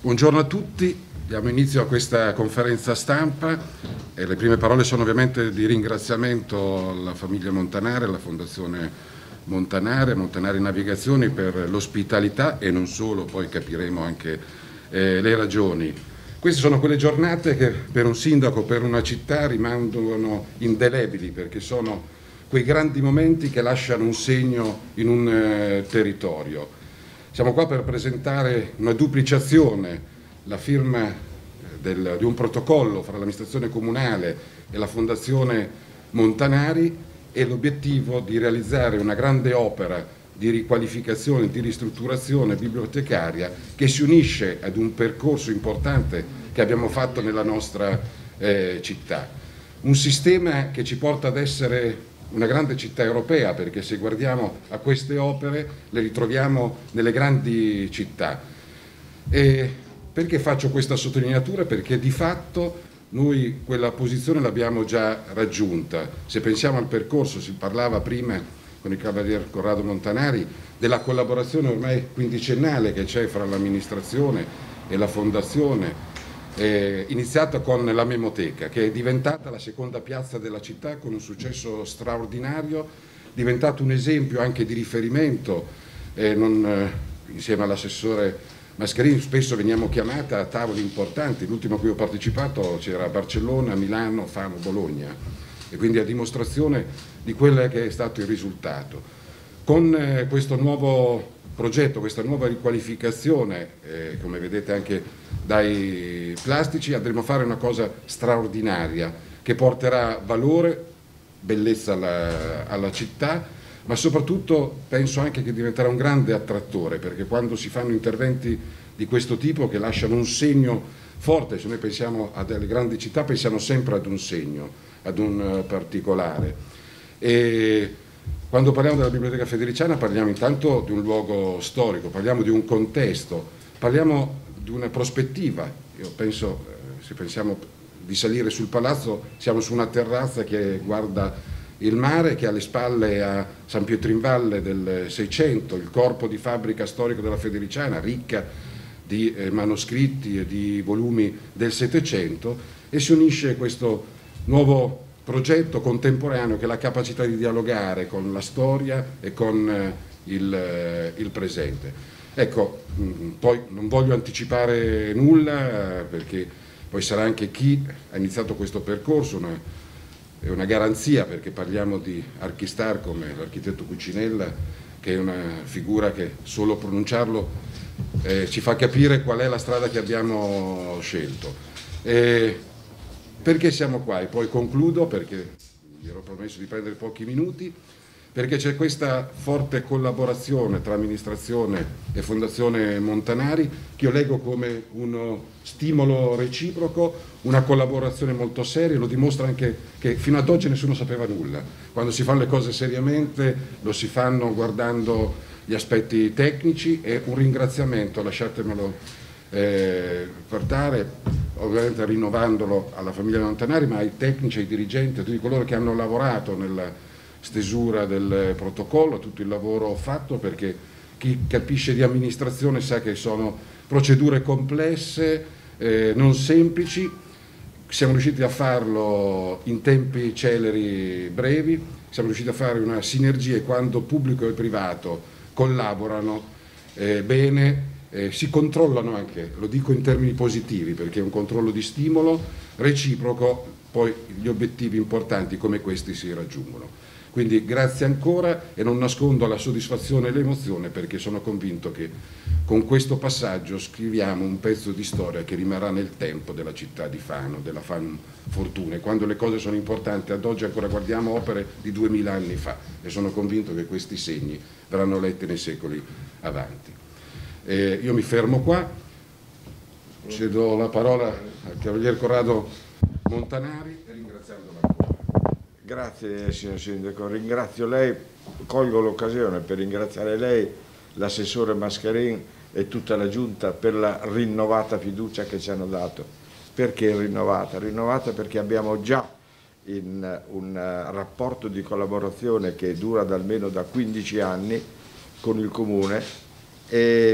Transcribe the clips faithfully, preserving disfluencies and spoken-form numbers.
Buongiorno a tutti, diamo inizio a questa conferenza stampa e le prime parole sono ovviamente di ringraziamento alla famiglia Montanari, alla Fondazione Montanari, Montanari Navigazioni per l'ospitalità e non solo, poi capiremo anche eh, le ragioni. Queste sono quelle giornate che per un sindaco, per una città rimangono indelebili, perché sono quei grandi momenti che lasciano un segno in un eh, territorio. Siamo qua per presentare una duplicazione, la firma del, di un protocollo fra l'amministrazione comunale e la Fondazione Montanari e l'obiettivo di realizzare una grande opera di riqualificazione, di ristrutturazione bibliotecaria che si unisce ad un percorso importante che abbiamo fatto nella nostra eh, città. Un sistema che ci porta ad essere una grande città europea, perché se guardiamo a queste opere le ritroviamo nelle grandi città. E perché faccio questa sottolineatura? Perché di fatto noi quella posizione l'abbiamo già raggiunta. Se pensiamo al percorso, si parlava prima con il Cavalier Corrado Montanari della collaborazione ormai quindicennale che c'è fra l'amministrazione e la fondazione, Eh, iniziata con la Memoteca, che è diventata la seconda piazza della città con un successo straordinario, diventato un esempio anche di riferimento, eh, non, eh, insieme all'assessore Mascherini spesso veniamo chiamati a tavoli importanti, l'ultimo a cui ho partecipato c'era Barcellona, Milano, Fano, Bologna, e quindi a dimostrazione di quello che è stato il risultato. Con eh, questo nuovo progetto, questa nuova riqualificazione, eh, come vedete anche dai plastici, andremo a fare una cosa straordinaria che porterà valore, bellezza alla, alla città, ma soprattutto penso anche che diventerà un grande attrattore, perché quando si fanno interventi di questo tipo che lasciano un segno forte, se noi pensiamo a delle grandi città pensiamo sempre ad un segno, ad un particolare. E quando parliamo della Biblioteca Federiciana parliamo intanto di un luogo storico, parliamo di un contesto, parliamo di una prospettiva. Io penso, eh, se pensiamo di salire sul palazzo, siamo su una terrazza che guarda il mare, che alle spalle ha San Pietro in Valle del Seicento, il corpo di fabbrica storico della Federiciana, ricca di eh, manoscritti e di volumi del Settecento, e si unisce questo nuovo progetto contemporaneo che ha la capacità di dialogare con la storia e con eh, il, eh, il presente. Ecco, mh, poi non voglio anticipare nulla, eh, perché poi sarà anche chi ha iniziato questo percorso, una, è una garanzia, perché parliamo di archistar come l'architetto Cucinella, che è una figura che solo pronunciarlo eh, ci fa capire qual è la strada che abbiamo scelto. E perché siamo qua? E poi concludo, perché vi ero promesso di prendere pochi minuti, perché c'è questa forte collaborazione tra amministrazione e Fondazione Montanari che io leggo come uno stimolo reciproco, una collaborazione molto seria. Lo dimostra anche che fino ad oggi nessuno sapeva nulla. Quando si fanno le cose seriamente lo si fanno guardando gli aspetti tecnici, e un ringraziamento, lasciatemelo eh, portare, ovviamente rinnovandolo alla famiglia Montanari, ma ai tecnici, ai dirigenti, a tutti coloro che hanno lavorato nella stesura del protocollo, tutto il lavoro fatto, perché chi capisce di amministrazione sa che sono procedure complesse, eh, non semplici. Siamo riusciti a farlo in tempi celeri, brevi, siamo riusciti a fare una sinergia, e quando pubblico e privato collaborano eh, bene, eh, si controllano anche, lo dico in termini positivi, perché è un controllo di stimolo reciproco, poi gli obiettivi importanti come questi si raggiungono. Quindi grazie ancora, e non nascondo la soddisfazione e l'emozione, perché sono convinto che con questo passaggio scriviamo un pezzo di storia che rimarrà nel tempo della città di Fano, della Fano Fortuna. Quando le cose sono importanti, ad oggi ancora guardiamo opere di duemila anni fa, e sono convinto che questi segni verranno letti nei secoli avanti. Eh, io mi fermo qua, cedo la parola al Cavalier Corrado Montanari e ringraziandolo ancora. Grazie signor Sindaco, ringrazio lei, colgo l'occasione per ringraziare lei, l'assessore Mascherini e tutta la Giunta per la rinnovata fiducia che ci hanno dato. Perché rinnovata? Rinnovata perché abbiamo già in un rapporto di collaborazione che dura da almeno da quindici anni con il Comune, e che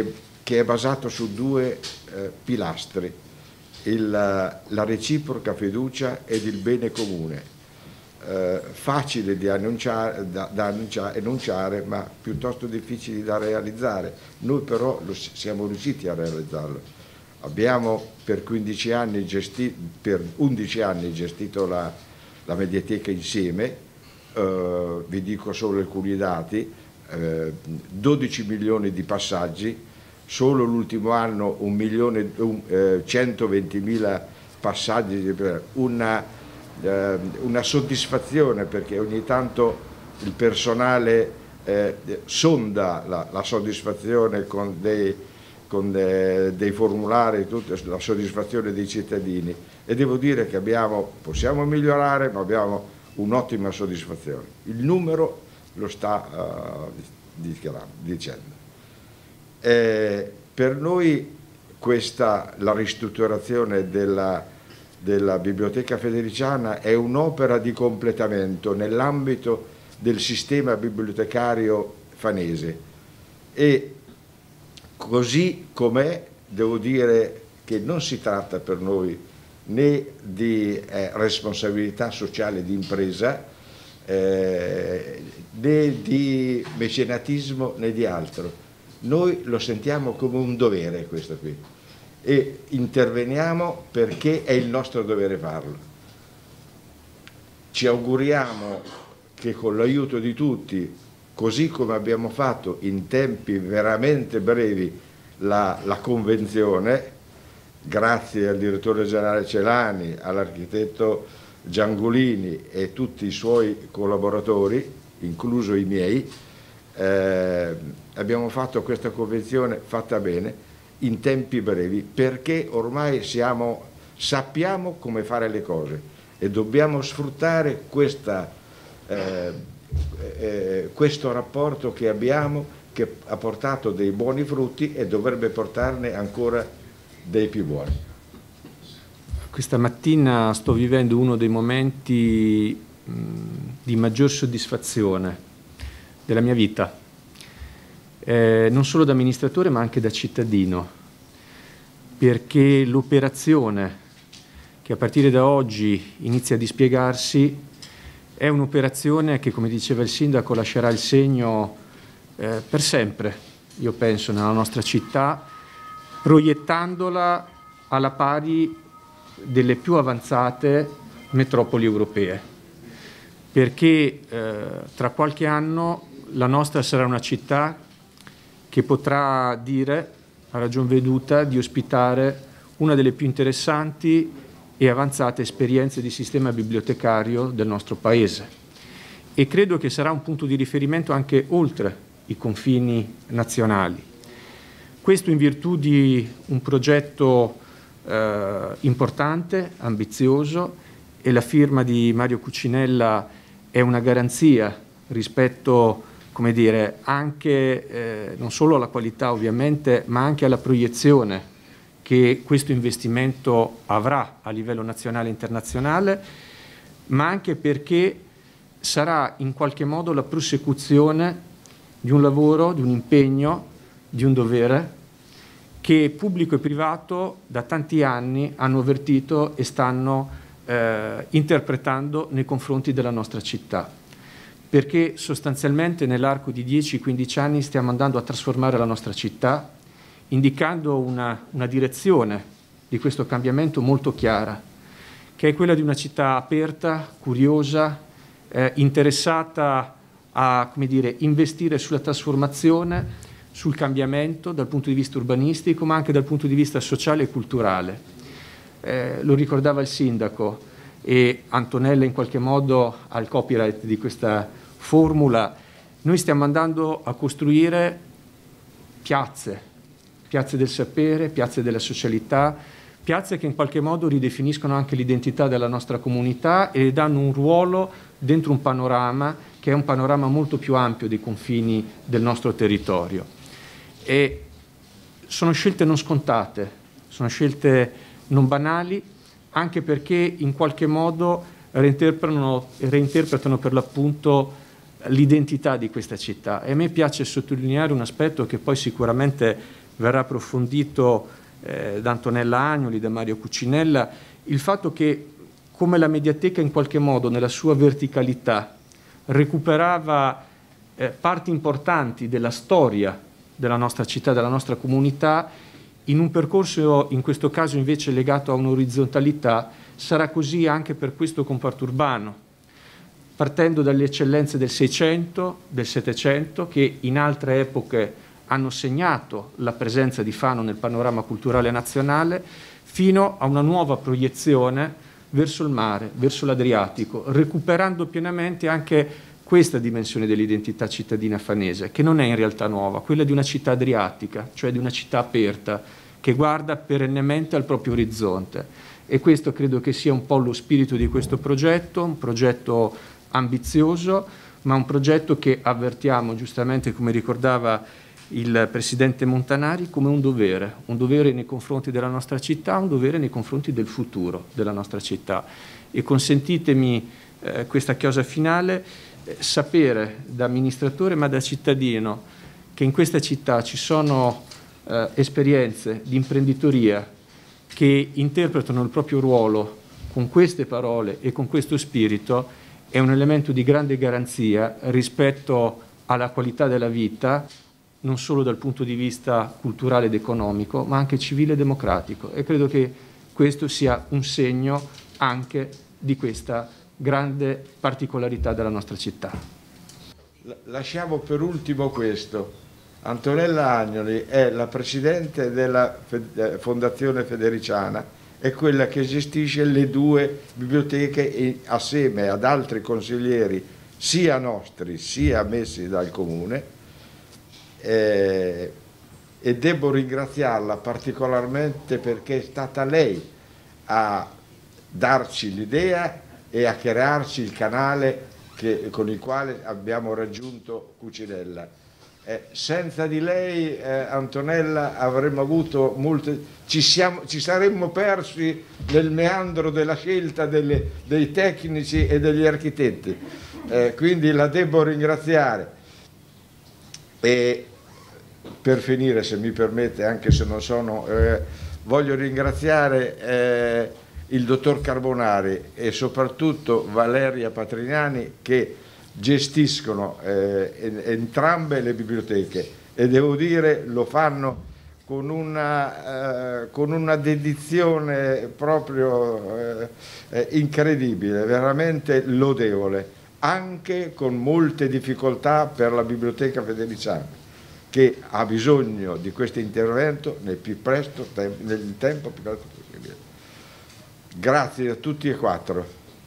che è basato su due eh, pilastri, il, la reciproca fiducia ed il bene comune, eh, facile di annunciare, da, da annunciare, enunciare, ma piuttosto difficili da realizzare. Noi però lo, siamo riusciti a realizzarlo. Abbiamo per quindici anni gestito, per undici anni gestito la, la Mediateca insieme, eh, vi dico solo alcuni dati, eh, dodici milioni di passaggi, solo l'ultimo anno un milione, un, eh, centoventimila passaggi, una, eh, una soddisfazione, perché ogni tanto il personale eh, sonda la, la soddisfazione con dei, con de, dei formulari, tutta la soddisfazione dei cittadini, e devo dire che abbiamo, possiamo migliorare, ma abbiamo un'ottima soddisfazione. Il numero lo sta uh, dicendo. Eh, per noi questa, la ristrutturazione della, della Biblioteca Federiciana è un'opera di completamento nell'ambito del sistema bibliotecario fanese, e così com'è devo dire che non si tratta per noi né di eh, responsabilità sociale di impresa, eh, né di mecenatismo né di altro. Noi lo sentiamo come un dovere questo qui, e interveniamo perché è il nostro dovere farlo. Ci auguriamo che con l'aiuto di tutti, così come abbiamo fatto in tempi veramente brevi la, la convenzione, grazie al direttore generale Celani, all'architetto Giangolini e tutti i suoi collaboratori, incluso i miei, eh, abbiamo fatto questa convenzione fatta bene in tempi brevi, perché ormai siamo, sappiamo come fare le cose e dobbiamo sfruttare questa, eh, eh, questo rapporto che abbiamo, che ha portato dei buoni frutti e dovrebbe portarne ancora dei più buoni. Questa mattina sto vivendo uno dei momenti mh, di maggior soddisfazione della mia vita, eh, non solo da amministratore ma anche da cittadino, perché l'operazione che a partire da oggi inizia a dispiegarsi è un'operazione che, come diceva il sindaco, lascerà il segno eh, per sempre, io penso, nella nostra città, proiettandola alla pari delle più avanzate metropoli europee, perché eh, tra qualche anno la nostra sarà una città che potrà dire, a ragion veduta, di ospitare una delle più interessanti e avanzate esperienze di sistema bibliotecario del nostro Paese, e credo che sarà un punto di riferimento anche oltre i confini nazionali. Questo in virtù di un progetto eh, importante, ambizioso, e la firma di Mario Cucinella è una garanzia rispetto, come dire, anche eh, non solo alla qualità ovviamente, ma anche alla proiezione che questo investimento avrà a livello nazionale e internazionale, ma anche perché sarà in qualche modo la prosecuzione di un lavoro, di un impegno, di un dovere che pubblico e privato da tanti anni hanno avvertito e stanno eh, interpretando nei confronti della nostra città, perché sostanzialmente nell'arco di dieci quindici anni stiamo andando a trasformare la nostra città, indicando una, una direzione di questo cambiamento molto chiara, che è quella di una città aperta, curiosa, eh, interessata a, come dire, investire sulla trasformazione, sul cambiamento dal punto di vista urbanistico, ma anche dal punto di vista sociale e culturale. Eh, lo ricordava il sindaco, e Antonella in qualche modo ha il copyright di questa formula. Noi stiamo andando a costruire piazze, piazze del sapere, piazze della socialità, piazze che in qualche modo ridefiniscono anche l'identità della nostra comunità e danno un ruolo dentro un panorama che è un panorama molto più ampio dei confini del nostro territorio. E sono scelte non scontate, sono scelte non banali, anche perché in qualche modo reinterpretano, reinterpretano per l'appunto l'identità di questa città. E a me piace sottolineare un aspetto che poi sicuramente verrà approfondito eh, da Antonella Agnoli, da Mario Cucinella, il fatto che come la Mediateca in qualche modo nella sua verticalità recuperava eh, parti importanti della storia della nostra città, della nostra comunità, in un percorso in questo caso invece legato a un'orizzontalità, sarà così anche per questo comparto urbano, partendo dalle eccellenze del Seicento, del Settecento, che in altre epoche hanno segnato la presenza di Fano nel panorama culturale nazionale, fino a una nuova proiezione verso il mare, verso l'Adriatico, recuperando pienamente anche questa dimensione dell'identità cittadina fanese, che non è in realtà nuova, quella di una città adriatica, cioè di una città aperta, che guarda perennemente al proprio orizzonte. E questo credo che sia un po' lo spirito di questo progetto, un progetto ambizioso, ma un progetto che avvertiamo, giustamente come ricordava il Presidente Montanari, come un dovere, un dovere nei confronti della nostra città, un dovere nei confronti del futuro della nostra città. E consentitemi eh, questa chiosa finale, eh, sapere da amministratore ma da cittadino che in questa città ci sono eh, esperienze di imprenditoria che interpretano il proprio ruolo con queste parole e con questo spirito è un elemento di grande garanzia rispetto alla qualità della vita, non solo dal punto di vista culturale ed economico, ma anche civile e democratico. E credo che questo sia un segno anche di questa grande particolarità della nostra città. Lasciamo per ultimo questo. Antonella Agnoli è la Presidente della Fondazione Federiciana, è quella che gestisce le due biblioteche assieme ad altri consiglieri, sia nostri sia messi dal Comune. Eh, e devo ringraziarla particolarmente perché è stata lei a darci l'idea e a crearci il canale che, con il quale abbiamo raggiunto Cucinella. Eh, senza di lei, eh, Antonella, avremmo avuto molte, ci, siamo, ci saremmo persi nel meandro della scelta delle, dei tecnici e degli architetti, eh, quindi la devo ringraziare. E per finire, se mi permette, anche se non sono, eh, voglio ringraziare eh, il dottor Carbonari e soprattutto Valeria Patrignani che gestiscono eh, entrambe le biblioteche e devo dire lo fanno con una, eh, con una dedizione proprio eh, incredibile, veramente lodevole, anche con molte difficoltà per la Biblioteca Federiciana, che ha bisogno di questo intervento nel più presto, nel tempo più presto possibile. Grazie a tutti e quattro.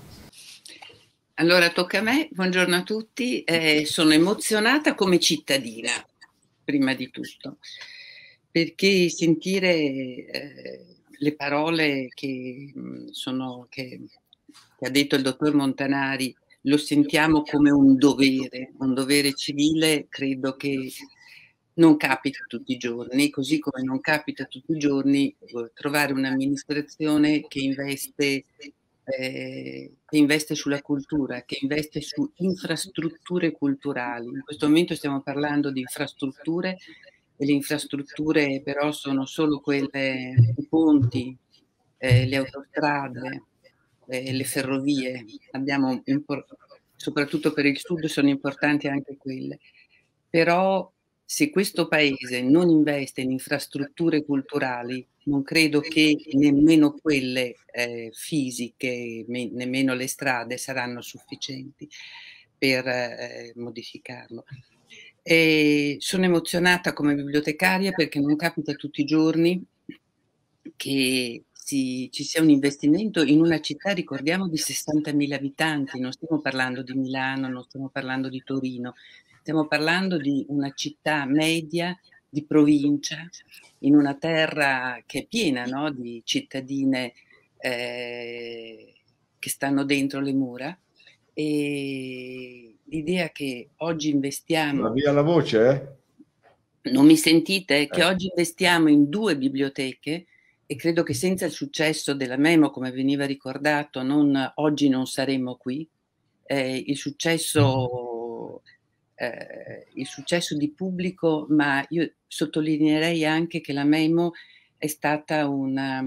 Allora tocca a me, buongiorno a tutti, eh, sono emozionata come cittadina, prima di tutto, perché sentire eh, le parole che, sono, che, che ha detto il dottor Montanari, lo sentiamo come un dovere, un dovere civile, credo che non capita tutti i giorni, così come non capita tutti i giorni trovare un'amministrazione che investe, eh, che investe sulla cultura, che investe su infrastrutture culturali. In questo momento stiamo parlando di infrastrutture e le infrastrutture però sono solo quelle, i ponti, eh, le autostrade, eh, le ferrovie. Abbiamo soprattutto per il sud sono importanti anche quelle. Però se questo paese non investe in infrastrutture culturali, non credo che nemmeno quelle eh, fisiche, me, nemmeno le strade saranno sufficienti per eh, modificarlo. E sono emozionata come bibliotecaria perché non capita tutti i giorni che si, ci sia un investimento in una città, ricordiamo, di sessantamila abitanti, non stiamo parlando di Milano, non stiamo parlando di Torino, stiamo parlando di una città media di provincia, in una terra che è piena, no, di cittadine eh, che stanno dentro le mura, e l'idea che oggi investiamo... Va via la voce, eh? Non mi sentite? Che oggi investiamo in due biblioteche, e credo che senza il successo della Memo, come veniva ricordato, non, oggi non saremmo qui. Eh, il successo eh, il successo di pubblico, ma io sottolineerei anche che la Memo è stata una,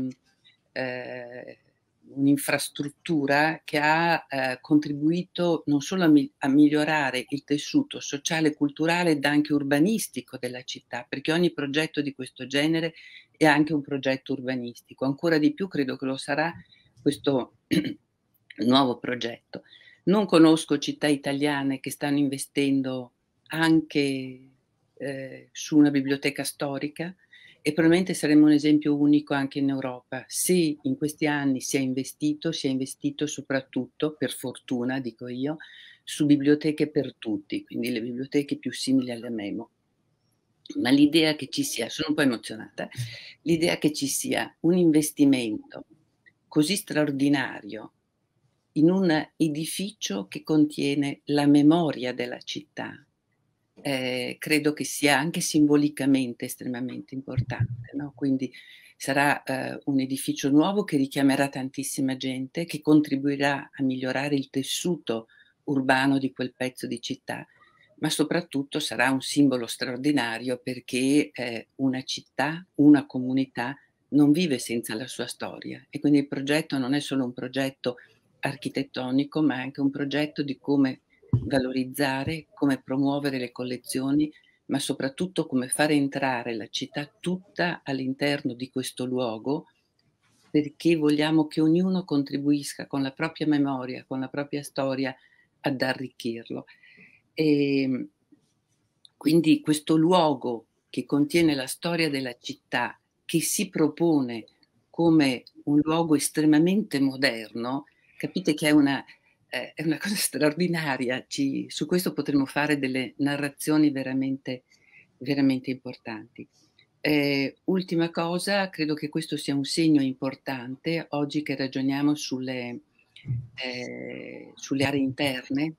eh, un'infrastruttura che ha eh, contribuito non solo a, mi- a migliorare il tessuto sociale, culturale ed anche urbanistico della città, perché ogni progetto di questo genere è anche un progetto urbanistico. Ancora di più credo che lo sarà questo nuovo progetto. Non conosco città italiane che stanno investendo anche eh, su una biblioteca storica, e probabilmente saremo un esempio unico anche in Europa. Se in questi anni si è investito, si è investito soprattutto, per fortuna dico io, su biblioteche per tutti, quindi le biblioteche più simili alla Memo. Ma l'idea che ci sia, sono un po' emozionata, l'idea che ci sia un investimento così straordinario in un edificio che contiene la memoria della città, eh, credo che sia anche simbolicamente estremamente importante, no? Quindi sarà eh, un edificio nuovo che richiamerà tantissima gente, che contribuirà a migliorare il tessuto urbano di quel pezzo di città, ma soprattutto sarà un simbolo straordinario perché eh, una città, una comunità non vive senza la sua storia, e quindi il progetto non è solo un progetto architettonico, ma anche un progetto di come valorizzare, come promuovere le collezioni, ma soprattutto come fare entrare la città tutta all'interno di questo luogo, perché vogliamo che ognuno contribuisca con la propria memoria, con la propria storia ad arricchirlo. E quindi questo luogo che contiene la storia della città, che si propone come un luogo estremamente moderno, capite che è una, eh, è una cosa straordinaria. Ci, su questo potremo fare delle narrazioni veramente, veramente importanti. Eh, ultima cosa, credo che questo sia un segno importante oggi che ragioniamo sulle, eh, sulle aree interne,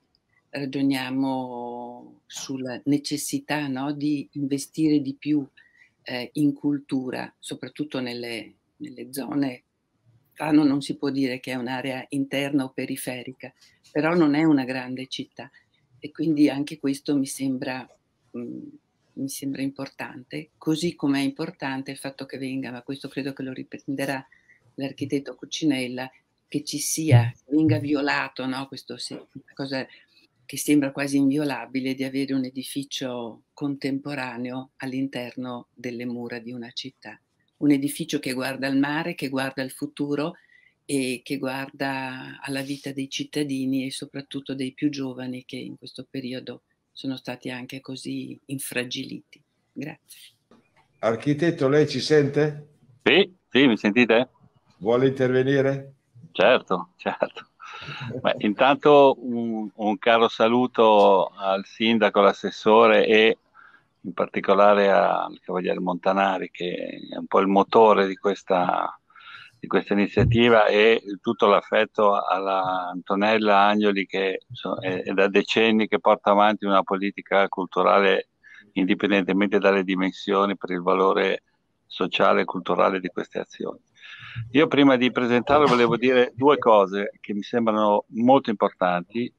ragioniamo sulla necessità, no, di investire di più eh, in cultura, soprattutto nelle, nelle zone. Fano non si può dire che è un'area interna o periferica, però non è una grande città, e quindi anche questo mi sembra, mh, mi sembra importante, così come è importante il fatto che venga, ma questo credo che lo riprenderà l'architetto Cucinella, che ci sia, venga violato, no? Questo sì, una cosa che sembra quasi inviolabile, di avere un edificio contemporaneo all'interno delle mura di una città. Un edificio che guarda al mare, che guarda al futuro e che guarda alla vita dei cittadini e soprattutto dei più giovani, che in questo periodo sono stati anche così infragiliti. Grazie. Architetto, lei ci sente? Sì, sì, mi sentite? Vuole intervenire? Certo, certo. Beh, intanto un, un caro saluto al sindaco, all'assessore e in particolare al Cavaliere Montanari, che è un po' il motore di questa, di questa iniziativa, e tutto l'affetto alla Antonella Agnoli, che so, è, è da decenni che porta avanti una politica culturale indipendentemente dalle dimensioni, per il valore sociale e culturale di queste azioni. Io prima di presentarlo volevo dire due cose che mi sembrano molto importanti.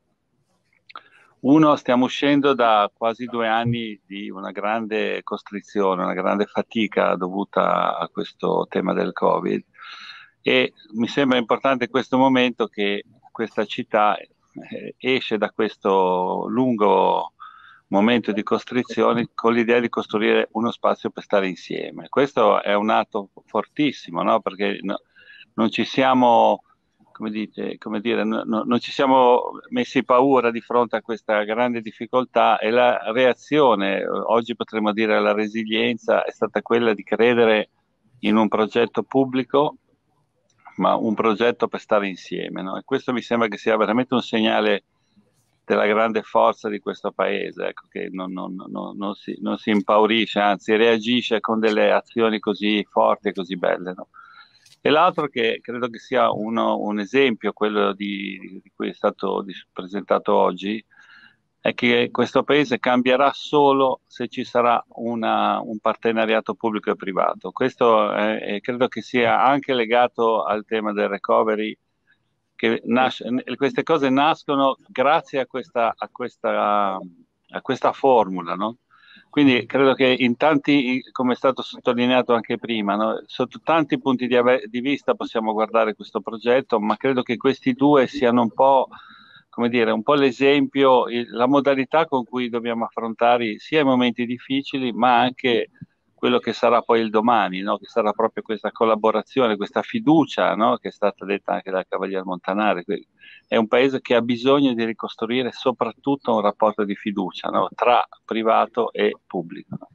Uno, stiamo uscendo da quasi due anni di una grande costrizione, una grande fatica dovuta a questo tema del Covid, e mi sembra importante in questo momento che questa città eh, esce da questo lungo momento di costrizioni con l'idea di costruire uno spazio per stare insieme. Questo è un atto fortissimo, no? Perché no, non ci siamo, come dite, come dire, no, no, non ci siamo messi paura di fronte a questa grande difficoltà, e la reazione, oggi potremmo dire la resilienza, è stata quella di credere in un progetto pubblico, ma un progetto per stare insieme, no? E questo mi sembra che sia veramente un segnale della grande forza di questo paese, ecco, che non, non, non, non, si, non si impaurisce, anzi reagisce con delle azioni così forti e così belle, no? E l'altro, che credo che sia uno, un esempio, quello di, di cui è stato presentato oggi, è che questo paese cambierà solo se ci sarà una, un partenariato pubblico e privato. Questo è, credo che sia anche legato al tema del recovery, che nasce, queste cose nascono grazie a questa, a questa a questa formula, no? Quindi credo che in tanti, come è stato sottolineato anche prima, no? Sotto tanti punti di, di vista possiamo guardare questo progetto, ma credo che questi due siano un po', come dire, un po' l'esempio, la modalità con cui dobbiamo affrontare sia i momenti difficili, ma anche quello che sarà poi il domani, no? Che sarà proprio questa collaborazione, questa fiducia, no? Che è stata detta anche dal Cavaliere Montanari. È un paese che ha bisogno di ricostruire soprattutto un rapporto di fiducia, no? Tra privato e pubblico. No?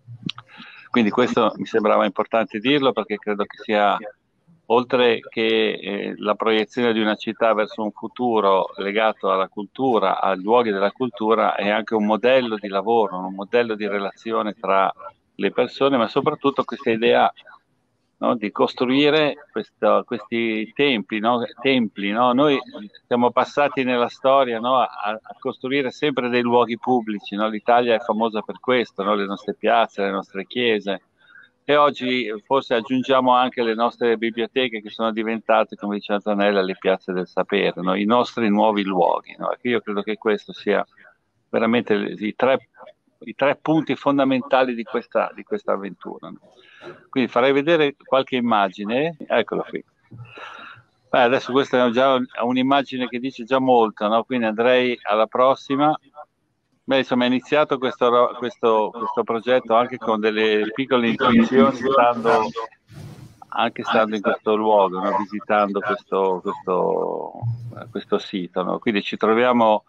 Quindi questo mi sembrava importante dirlo, perché credo che sia, oltre che eh, la proiezione di una città verso un futuro legato alla cultura, ai luoghi della cultura, è anche un modello di lavoro, un modello di relazione tra le persone, ma soprattutto questa idea, no, di costruire questo, questi templi, no? Templi, no? Noi siamo passati nella storia, no, a, a costruire sempre dei luoghi pubblici, no? L'Italia è famosa per questo, no? Le nostre piazze, le nostre chiese, e oggi forse aggiungiamo anche le nostre biblioteche, che sono diventate, come diceva Antonella, le piazze del sapere, no? I nostri nuovi luoghi. No? Io credo che questo sia veramente i tre i tre punti fondamentali di questa, di questa avventura. No? Quindi farei vedere qualche immagine, eccolo qui. Beh, adesso questa è già un'immagine che dice già molto, no? Quindi andrei alla prossima. Beh, insomma, è iniziato questo, questo, questo progetto anche con delle piccole intuizioni, stando, anche stando in questo luogo, no? Visitando questo, questo, questo sito. No? Quindi ci troviamo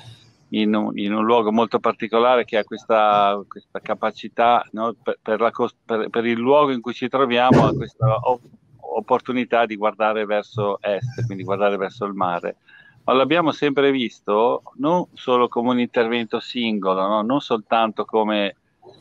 In un, in un luogo molto particolare che ha questa, questa capacità, no? per, per, la, per, per il luogo in cui ci troviamo, ha questa opportunità di guardare verso est, quindi guardare verso il mare. Ma l'abbiamo sempre visto non solo come un intervento singolo, no? Non soltanto come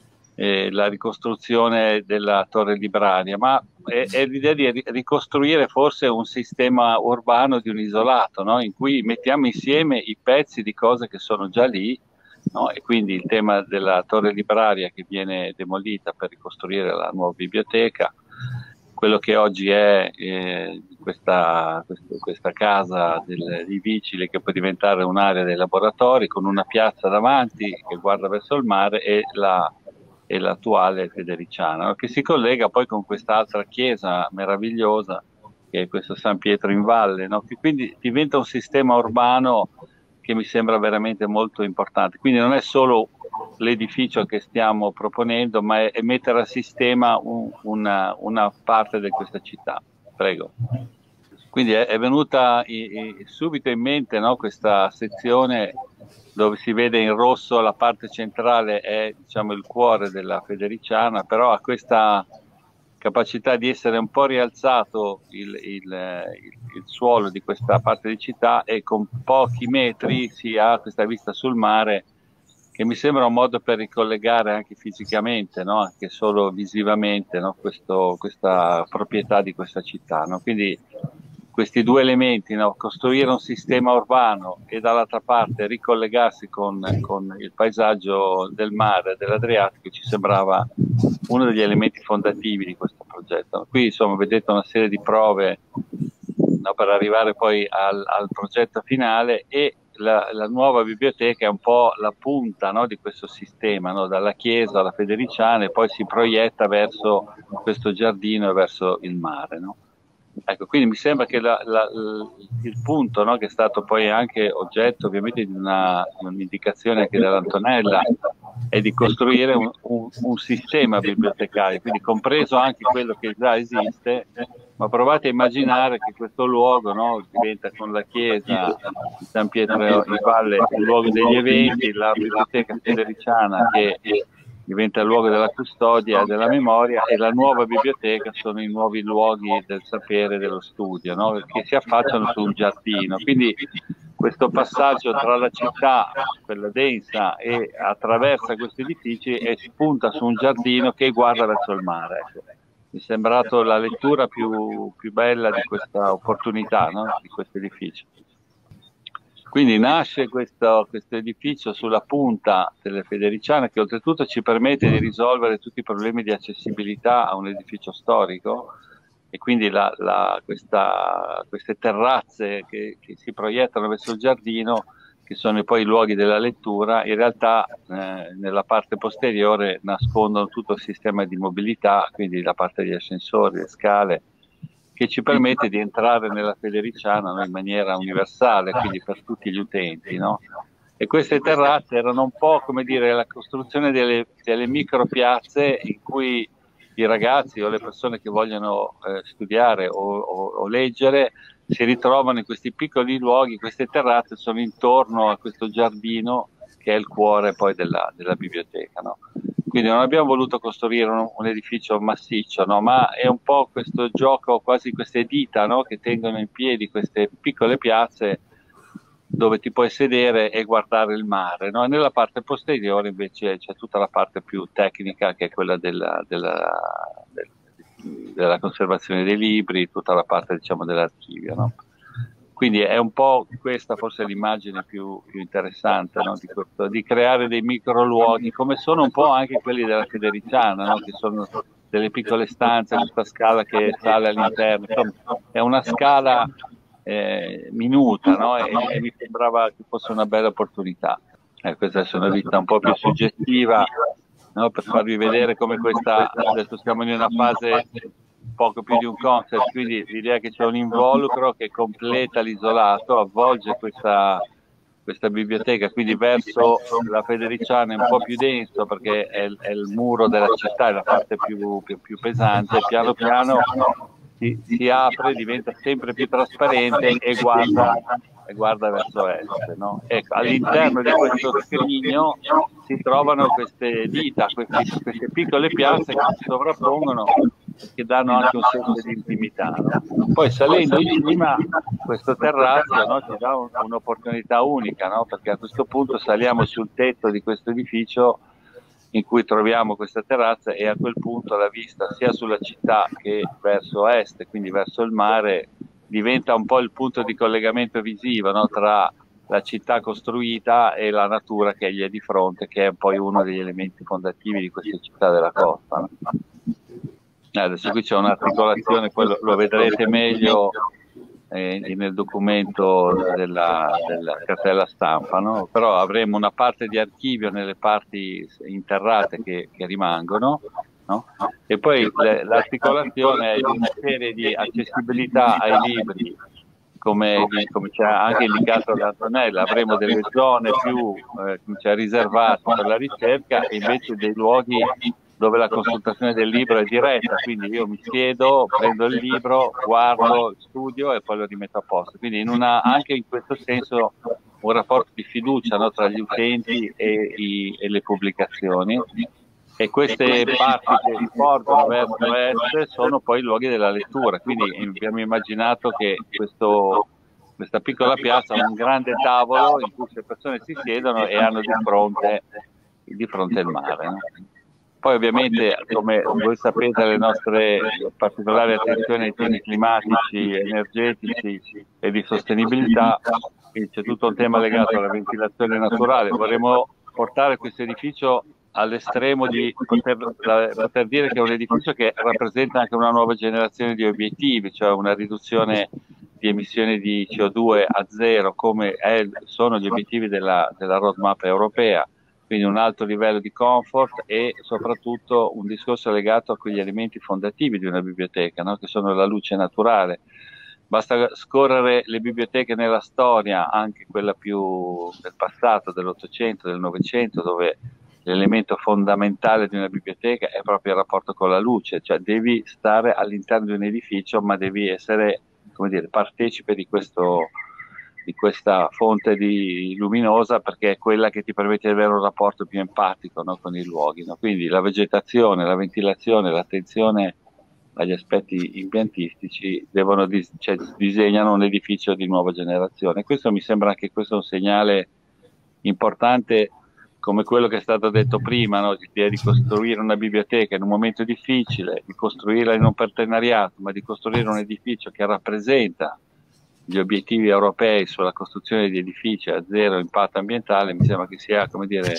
eh, la ricostruzione della torre libraria, ma è, è l'idea di ricostruire forse un sistema urbano di un isolato, no? In cui mettiamo insieme i pezzi di cose che sono già lì, no? E quindi il tema della torre libraria che viene demolita per ricostruire la nuova biblioteca, quello che oggi è eh, questa, questa, questa casa del, dei vigili, che può diventare un'area dei laboratori con una piazza davanti che guarda verso il mare, e la e l'attuale Federiciana, no? Che si collega poi con quest'altra chiesa meravigliosa che è questo San Pietro in Valle, no? Che quindi diventa un sistema urbano che mi sembra veramente molto importante. Quindi non è solo l'edificio che stiamo proponendo, ma è, è mettere a sistema un, una, una parte di questa città. Prego. Quindi è, è venuta i, i, subito in mente, no, questa sezione dove si vede in rosso la parte centrale, è, diciamo, il cuore della Federiciana, però ha questa capacità di essere un po' rialzato il, il, il, il suolo di questa parte di città, e con pochi metri si ha questa vista sul mare, che mi sembra un modo per ricollegare anche fisicamente, no? Anche solo visivamente, no? Questo, questa proprietà di questa città. No? Quindi questi due elementi, no? Costruire un sistema urbano e dall'altra parte ricollegarsi con, con il paesaggio del mare, dell'Adriatico, ci sembrava uno degli elementi fondativi di questo progetto. Qui insomma vedete una serie di prove, no, per arrivare poi al, al progetto finale, e la, la nuova biblioteca è un po' la punta, no, di questo sistema, no? Dalla chiesa alla Federiciana, e poi si proietta verso questo giardino e verso il mare. No? Ecco, quindi mi sembra che la, la, il punto, no, che è stato poi anche oggetto ovviamente di, una, di un'indicazione anche dall'Antonella, è di costruire un, un, un sistema bibliotecario, quindi compreso anche quello che già esiste, ma provate a immaginare che questo luogo, no, diventa, con la chiesa di San Pietro in Valle, il luogo degli eventi, la biblioteca Federiciana che diventa il luogo della custodia e della memoria, e la nuova biblioteca sono i nuovi luoghi del sapere e dello studio, no? Che si affacciano su un giardino. Quindi questo passaggio tra la città, quella densa, e attraversa questi edifici e spunta su un giardino che guarda verso il mare. Ecco. Mi è sembrato la lettura più, più bella di questa opportunità, no? Di questo edificio. Quindi nasce questo, questo edificio sulla punta delle Federiciane, che oltretutto ci permette di risolvere tutti i problemi di accessibilità a un edificio storico, e quindi la, la, questa, queste terrazze che, che si proiettano verso il giardino che sono poi i luoghi della lettura, in realtà eh, nella parte posteriore nascondono tutto il sistema di mobilità, quindi la parte degli ascensori, le scale, che ci permette di entrare nella Federiciana, no, in maniera universale, quindi per tutti gli utenti, no? E queste terrazze erano un po' come dire la costruzione delle, delle micro piazze in cui i ragazzi o le persone che vogliono eh, studiare o, o, o leggere si ritrovano in questi piccoli luoghi. Queste terrazze sono intorno a questo giardino che è il cuore poi della, della biblioteca, no? Quindi non abbiamo voluto costruire un, un edificio massiccio, no? Ma è un po' questo gioco, quasi queste dita, no? Che tengono in piedi queste piccole piazze dove ti puoi sedere e guardare il mare, no? E nella parte posteriore invece c'è tutta la parte più tecnica, che è quella della, della, della conservazione dei libri, tutta la parte, diciamo, dell'archivio, no? Quindi è un po' questa forse l'immagine più, più interessante, no? Di, questo, di creare dei micro luoghi, come sono un po' anche quelli della Federiciana, no? Che sono delle piccole stanze, questa scala che sale all'interno, insomma, è una scala Eh, minuta, no? e, e mi sembrava che fosse una bella opportunità. Eh, questa è una vista un po' più suggestiva, no? Per farvi vedere come questa, adesso siamo in una fase poco più di un concept, quindi l'idea che c'è un involucro che completa l'isolato, avvolge questa, questa biblioteca, quindi verso la Federiciana è un po' più denso perché è, è il muro della città, è la parte più, più, più pesante, piano piano Si, si apre, diventa sempre più trasparente e guarda, e guarda verso est, no? Ecco, all'interno di questo scrigno si trovano queste dita, questi, queste piccole piazze che si sovrappongono, che danno anche un senso di intimità, no? Poi salendo in cima questo terrazzo, no, ci dà un, un'opportunità unica, no? Perché a questo punto saliamo sul tetto di questo edificio in cui troviamo questa terrazza, e a quel punto la vista sia sulla città che verso est, quindi verso il mare, diventa un po' il punto di collegamento visivo, no? Tra la città costruita e la natura che gli è di fronte, che è poi uno degli elementi fondativi di queste città della costa, no? Adesso qui c'è un'articolazione, poi lo, lo vedrete meglio eh, nel documento della, della cartella stampa, no? Però avremo una parte di archivio nelle parti interrate che, che rimangono, no? E poi le, l'articolazione è una serie di accessibilità ai libri, come, come ci ha anche indicato da Antonella. Avremo delle zone più eh, cioè, riservate per la ricerca e invece dei luoghi dove la consultazione del libro è diretta, quindi io mi siedo, prendo il libro, guardo, studio e poi lo rimetto a posto. Quindi in una, anche in questo senso un rapporto di fiducia, no, tra gli utenti e, i, e le pubblicazioni. E queste parti che si portano verso est sono poi i luoghi della lettura, quindi abbiamo immaginato che questo, questa piccola piazza ha un grande tavolo in cui le persone si siedono e hanno di fronte, di fronte il mare, no? Poi ovviamente, come voi sapete, le nostre particolari attenzioni ai temi climatici, energetici e di sostenibilità, quindi c'è tutto un tema legato alla ventilazione naturale. Vorremmo portare questo edificio all'estremo di poter, poter dire che è un edificio che rappresenta anche una nuova generazione di obiettivi, cioè una riduzione di emissioni di C O due a zero, come è, sono gli obiettivi della, della roadmap europea. Quindi un alto livello di comfort e soprattutto un discorso legato a quegli elementi fondativi di una biblioteca, no? Che sono la luce naturale. Basta scorrere le biblioteche nella storia, anche quella più del passato, dell'Ottocento, del Novecento, dove l'elemento fondamentale di una biblioteca è proprio il rapporto con la luce, cioè devi stare all'interno di un edificio, ma devi essere, come dire, partecipe di questo di questa fonte di luminosa, perché è quella che ti permette di avere un rapporto più empatico, no, con i luoghi, no? Quindi la vegetazione, la ventilazione, l'attenzione agli aspetti impiantistici devono dis- cioè, disegnano un edificio di nuova generazione. Questo mi sembra anche questo un segnale importante, come quello che è stato detto prima, no? L'idea di costruire una biblioteca in un momento difficile, di costruirla in un partenariato, ma di costruire un edificio che rappresenta gli obiettivi europei sulla costruzione di edifici a zero impatto ambientale. Mi sembra che sia, come dire,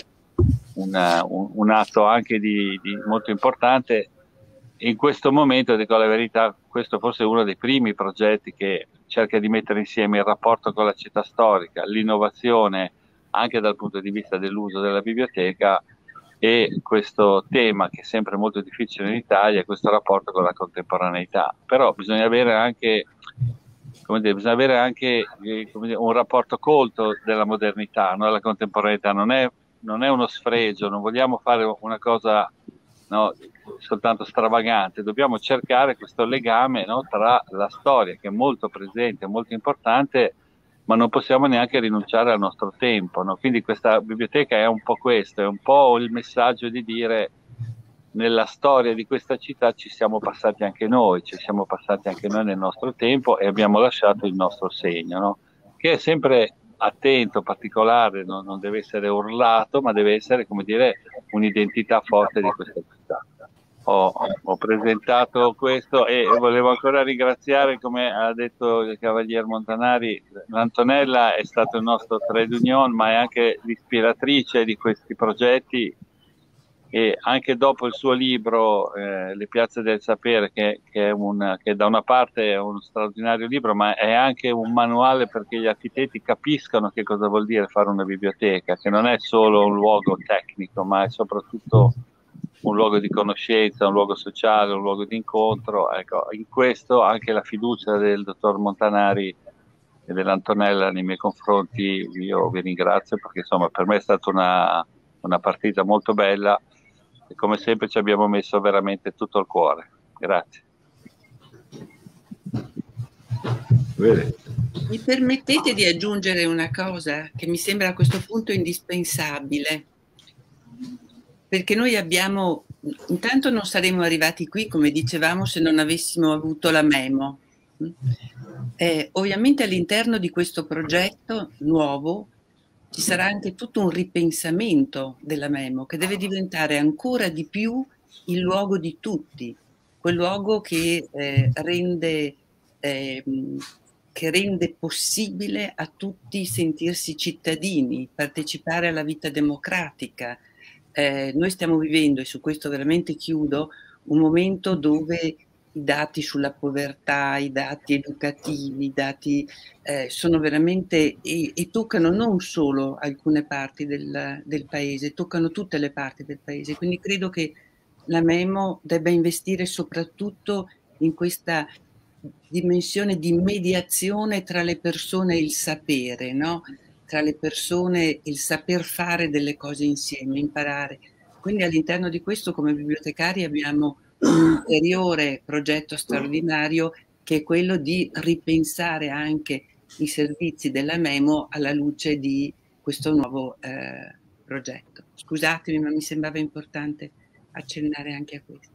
una, un, un atto anche di, di molto importante. In questo momento, dico la verità, questo forse è uno dei primi progetti che cerca di mettere insieme il rapporto con la città storica, l'innovazione anche dal punto di vista dell'uso della biblioteca e questo tema che è sempre molto difficile in Italia, questo rapporto con la contemporaneità. Però bisogna avere anche, come dire, bisogna avere anche eh, come dire, un rapporto colto della modernità, no? La contemporaneità non è, non è uno sfregio, non vogliamo fare una cosa, no, soltanto stravagante, dobbiamo cercare questo legame, no, tra la storia, che è molto presente, molto importante, ma non possiamo neanche rinunciare al nostro tempo, no? Quindi questa biblioteca è un po' questo, è un po' il messaggio di dire: nella storia di questa città ci siamo passati anche noi, ci siamo passati anche noi nel nostro tempo e abbiamo lasciato il nostro segno, no? Che è sempre attento, particolare, no? Non deve essere urlato, ma deve essere, come dire, un'identità forte di questa città. Ho, ho presentato questo e volevo ancora ringraziare, come ha detto il Cavalier Montanari, l'Antonella è stato il nostro trade union, ma è anche l'ispiratrice di questi progetti, e anche dopo il suo libro eh, Le piazze del sapere, che, che, è un, che da una parte è uno straordinario libro, ma è anche un manuale perché gli architetti capiscano che cosa vuol dire fare una biblioteca, che non è solo un luogo tecnico, ma è soprattutto un luogo di conoscenza, un luogo sociale, un luogo di incontro. Ecco, in questo anche la fiducia del dottor Montanari e dell'Antonella nei miei confronti, io vi ringrazio, perché insomma per me è stata una, una partita molto bella e come sempre ci abbiamo messo veramente tutto il cuore. Grazie. Bene. Mi permettete di aggiungere una cosa che mi sembra a questo punto indispensabile? Perché noi abbiamo, intanto non saremmo arrivati qui, come dicevamo, se non avessimo avuto la Memo. Eh, ovviamente all'interno di questo progetto nuovo ci sarà anche tutto un ripensamento della Memo, che deve diventare ancora di più il luogo di tutti, quel luogo che eh, rende, eh, che rende possibile a tutti sentirsi cittadini, partecipare alla vita democratica. Eh, noi stiamo vivendo, e su questo veramente chiudo, un momento dove i dati sulla povertà, i dati educativi, i dati eh, sono veramente e, e toccano non solo alcune parti del, del paese, toccano tutte le parti del paese. Quindi credo che la Memo debba investire soprattutto in questa dimensione di mediazione tra le persone e il sapere, no? Tra le persone, il saper fare delle cose insieme, imparare. Quindi all'interno di questo, come bibliotecari, abbiamo un ulteriore progetto straordinario, che è quello di ripensare anche i servizi della Memo alla luce di questo nuovo eh, progetto. Scusatemi, ma mi sembrava importante accennare anche a questo.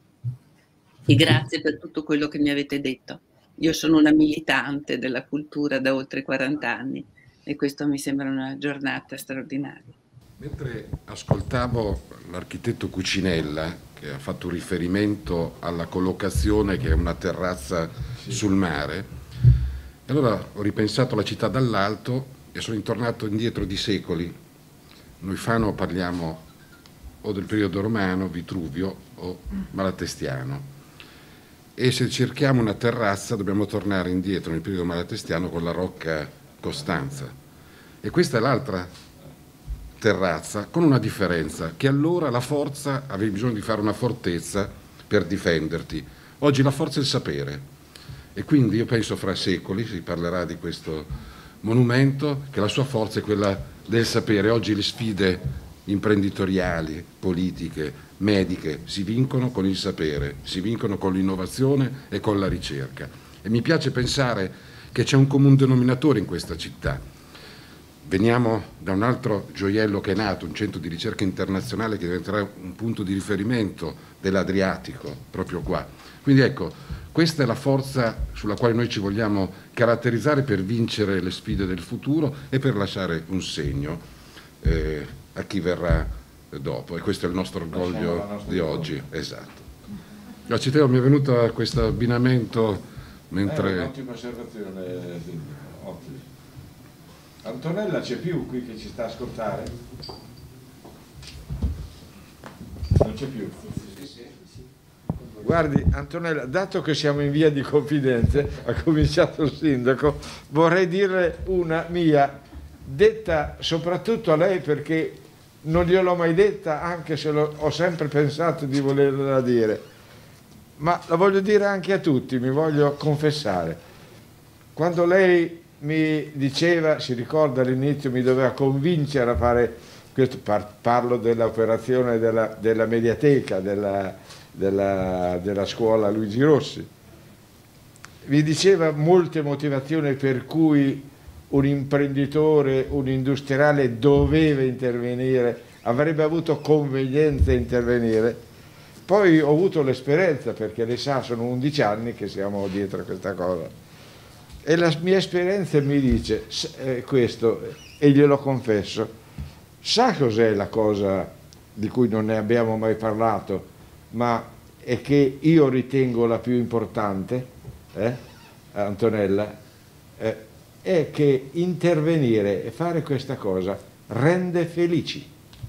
E grazie per tutto quello che mi avete detto. Io sono una militante della cultura da oltre quaranta anni e questo mi sembra una giornata straordinaria. Mentre ascoltavo l'architetto Cucinella, che ha fatto riferimento alla collocazione che è una terrazza sì. sul mare, allora ho ripensato alla città dall'alto e sono tornato indietro di secoli. Noi Fano parliamo o del periodo romano, Vitruvio, o malatestiano. E se cerchiamo una terrazza dobbiamo tornare indietro nel periodo malatestiano con la Rocca Costanza. E questa è l'altra terrazza, con una differenza, che allora la forza, avevi bisogno di fare una fortezza per difenderti. Oggi la forza è il sapere. E quindi io penso fra secoli si parlerà di questo monumento, che la sua forza è quella del sapere. Oggi le sfide imprenditoriali, politiche, mediche si vincono con il sapere, si vincono con l'innovazione e con la ricerca. E mi piace pensare che c'è un comune denominatore in questa città. Veniamo da un altro gioiello che è nato, un centro di ricerca internazionale che diventerà un punto di riferimento dell'Adriatico, proprio qua. Quindi ecco, questa è la forza sulla quale noi ci vogliamo caratterizzare per vincere le sfide del futuro e per lasciare un segno eh, a chi verrà dopo. E questo è il nostro orgoglio di oggi. Esatto. A Citeo mi è venuto questo abbinamento mentre... È un'ottima osservazione, ottimo. Antonella c'è più qui che ci sta a ascoltare? Non c'è più? Guardi Antonella, dato che siamo in via di confidenze, ha cominciato il sindaco, vorrei dirle una mia, detta soprattutto a lei perché non gliel'ho mai detta, anche se lo, ho sempre pensato di volerla dire, ma la voglio dire anche a tutti, mi voglio confessare. Quando lei mi diceva, si ricorda all'inizio, mi doveva convincere a fare questo, parlo dell'operazione della, della mediateca, della, della, della scuola Luigi Rossi, vi diceva molte motivazioni per cui un imprenditore, un industriale doveva intervenire, avrebbe avuto convenienza a intervenire. Poi ho avuto l'esperienza, perché lei sa, sono undici anni che siamo dietro a questa cosa, e la mia esperienza mi dice eh, questo, e glielo confesso. Sa cos'è la cosa di cui non ne abbiamo mai parlato, ma è che io ritengo la più importante, eh, Antonella, eh, è che intervenire e fare questa cosa rende felici.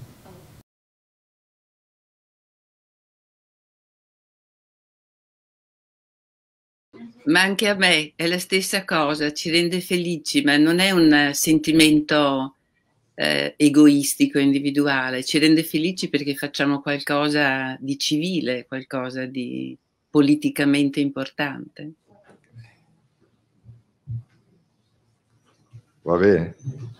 Ma anche a me è la stessa cosa, ci rende felici, ma non è un sentimento eh, egoistico, individuale, ci rende felici perché facciamo qualcosa di civile, qualcosa di politicamente importante. Va bene.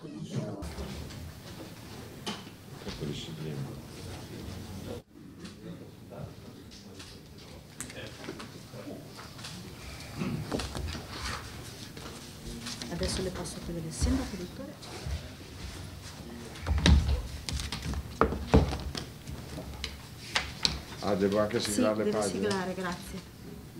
Adesso le passo quelle del sindaco, dottore. Ah, devo anche siglare sì, le devo pagine? Siglare, grazie.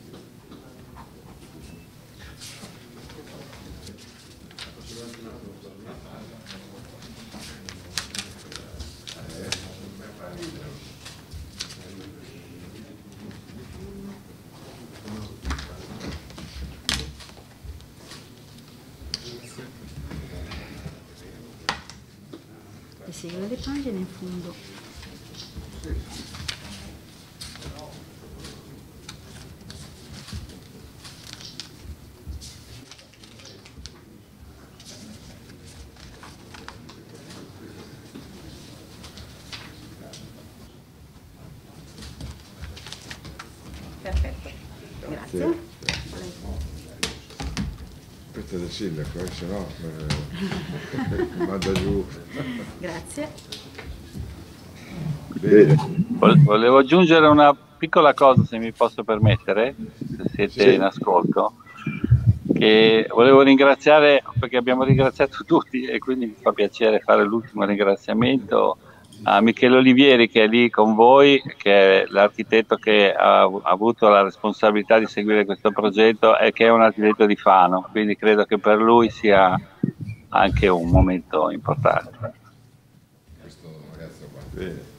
Le sigle le pagine in fondo. Perfetto, grazie. Sì. Questo è del sindaco, eh, se no eh, manda giù. Grazie. Bene. Volevo aggiungere una piccola cosa, se mi posso permettere, se siete Sì. in ascolto, che volevo ringraziare, perché abbiamo ringraziato tutti e quindi mi fa piacere fare l'ultimo ringraziamento a Michele Olivieri, che è lì con voi, che è l'architetto che ha, ha avuto la responsabilità di seguire questo progetto e che è un architetto di Fano, quindi credo che per lui sia anche un momento importante. Questo ragazzo qua. Bene.